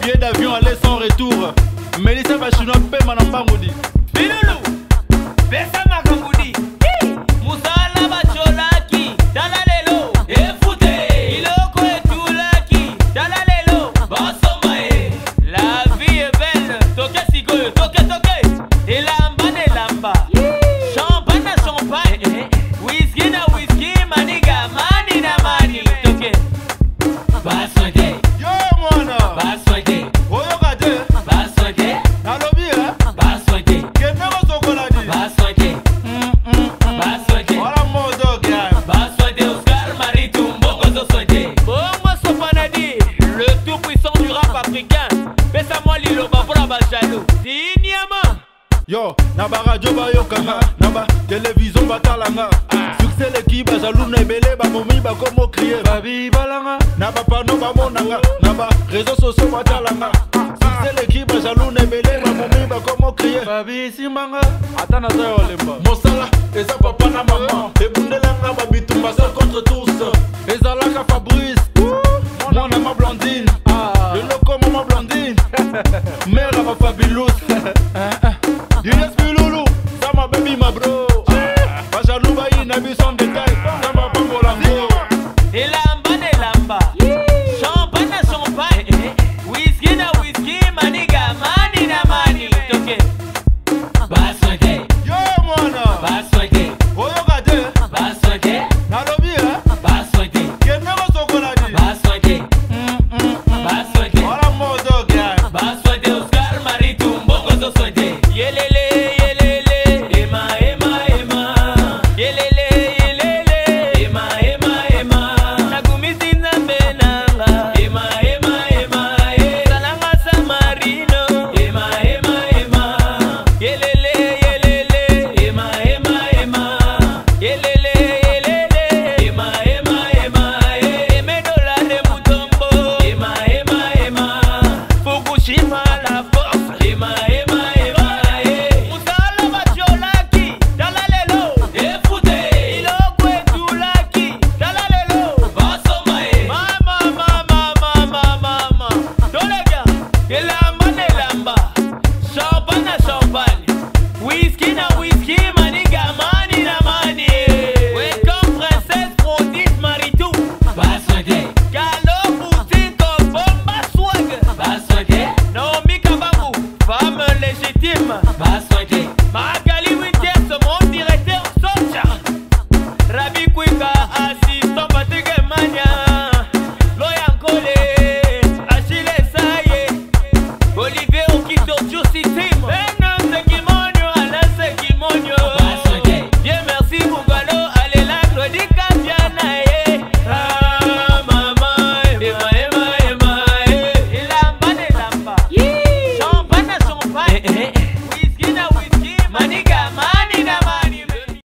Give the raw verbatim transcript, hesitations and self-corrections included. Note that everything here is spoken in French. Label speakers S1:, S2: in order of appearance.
S1: billet d'avion aller sans retour. Melissa Bachino pema na mbangudi.
S2: Bilulu, pesa makambudi. Musala bacholaki, dalalelo, efute. Iloko etulaki, dalalelo, basomae. La vie est belle, toke sikoyo, toke toke. Elamba ne lamba, champagne na champagne, whisky na whisky, maniga, mani na mani. Toke, baswede,
S1: Yo mwana,
S2: baswede,
S1: oyo kate,
S2: baswede,
S1: nalobi eh,
S2: baswede,
S1: kende ko sokola di.
S2: baswede, baswede.
S1: Wala mozo gya.
S2: Baswede Oscar Maritou Mbongo Zoswede. Bongo Sopanadi, le tout puissant du rap africain. Pesa-moi Liloba pour la bachalou. Dinyama.
S1: Yo, na ba radio ba yokanga, na ba télévision batalanga. Succès l'équipe jaloux na ebele ba momi ba komo crier babi balanga. Na ba pano ba monanga, na ba réseaux sociaux batalanga. Succès l'équipe jaloux na ebele ba momi ba komo crier babi simbanga. Atana za olemba. Mosala eza papa na maman. Ebundelanga ba bitumba seul contre tous. Ezalaka Fabrice. Mon ama Blondine. Le loco maman Blondine. Mère à ma fabulous. Julius Bilulu, ça ma baby ma bro. Bachalou bayi na bi son détail. Ça ma bambo lambo.
S2: Elamba ne lamba. Champagne na champagne. Whisky na whisky. Maniga mani na mani. Toke. Baswede.
S1: Yo mwana,
S2: Baswede.
S1: oyo kate,
S2: Baswede.
S1: nalobi eh,
S2: Baswede.
S1: kende ko sokola di.
S2: Baswede. Baswede.
S1: Wala mozo gya.
S2: Baswede Oscar Maritou Mbongo Zoswede. Yelele yelele ema ema ema. Yelele yelele ema ema ema. Nagumisi na benanga ema ema ema. Salanga Samarino ema ema ema. Yelele yelele ema ema ema. Yelele yelele ema ema ema. Emedola de Mutombo ema ema ema. Fukushima la force ema ema ema. Musala bacholaki dalalelo efute. Iloko etulaki dalalelo basomae. Mama mama mama mama. Dolega elamba ne lamba. Champagne na champagne. Whisky na whisky. Maniga mani na mani. Welcome princesse Prodige Maritou. Baswede. Galo boutique bomba swag. Baswede. Naomi Kabangu, femme légitime. Baswede.